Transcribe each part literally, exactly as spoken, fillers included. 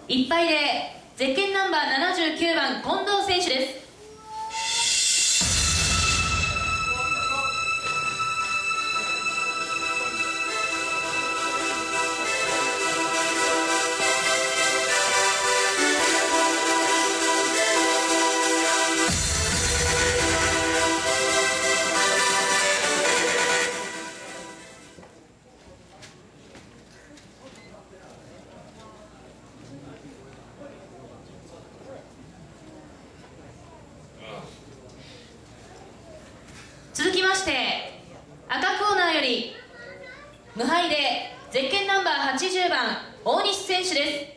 いっぱいでゼッケンナンバーななじゅうきゅうばん近藤選手です。続きまして赤コーナーより無敗でゼッケンナンバーはちじゅうばん大西選手です。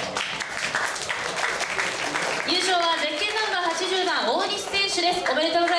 優勝はゼッケンナンバーはちじゅうばん大西選手です。おめでとうございます。